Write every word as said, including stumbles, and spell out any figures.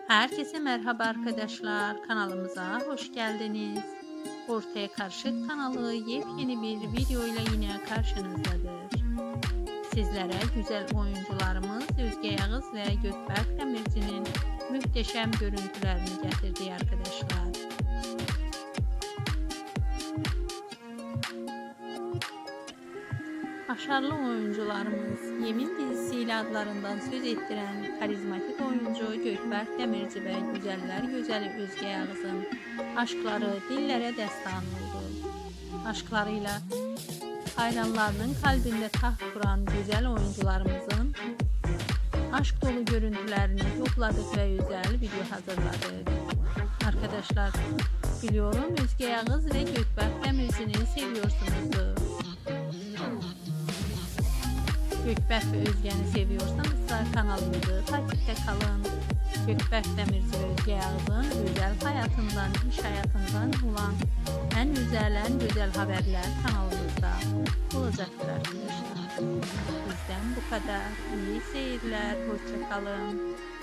Herkese merhaba arkadaşlar, kanalımıza hoş geldiniz. Ortaya Karışık kanalı yepyeni bir video ile yine karşınızdadır. Sizlere güzel oyuncularımız Özge Yağız ve Gökberk Demirci'nin muhteşem görüntülerini getirdi arkadaşlar. Başarılı oyuncularımız Yemin dizisiyle adlarından söz ettiren karizmatik oyuncu Gökberk Demirci ve güzeller güzeli Özge Yağız'ın aşkları dillere destan oldu. Aşklarıyla hayranlarının kalbinde taht kuran güzel oyuncularımızın aşk dolu görüntülerini topladık ve özel video hazırladık. Arkadaşlar, biliyorum Özge Yağız ve Gökberk Demirci'ni seviyorsunuzdur. Gökberk ve Özge'ni seviyorsanız kanalımızı takipte kalın. Gökberk Demirci ve Özge Yağız'ın özel hayatından, iş hayatından olan en özel, en güzel haberler kanalımızda olacaktır arkadaşlar. Bizden bu kadar. İyi seyirler. Hoşça kalın.